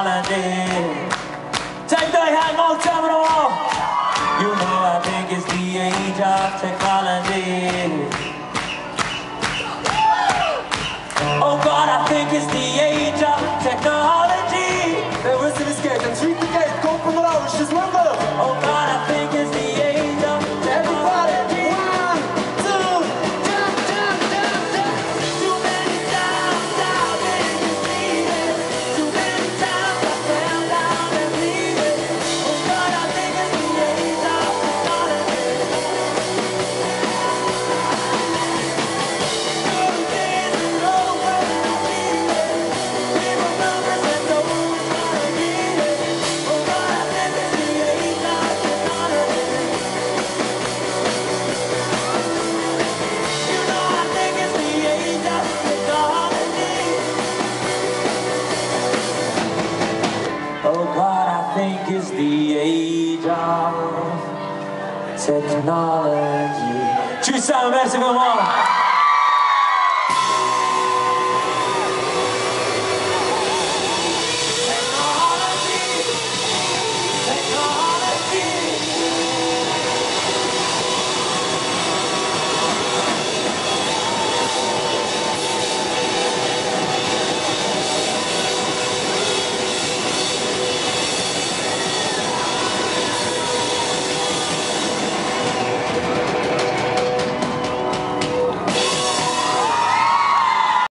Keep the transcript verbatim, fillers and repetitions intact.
technology. Take the hand, more time in a wall. You know I think it's the age of technology. Oh God, I think it's the age of technology. 왜 쓰리 스케이트 and treat the gate, go from the lower, she's one love. Oh God, I think it's the age of technology. One, two, jump, jump, jump, jump. Too many times I've been deceived. Too many times I fell down and bleeding. Oh God, I think it's the age of technology. Good days are over, I need it. People numbers and no one's gonna get it. Oh God, I think it's the age of technology. You know I think it's the age of technology. Oh God, I think it's the age of technology. Tjus samen mensen, kom op!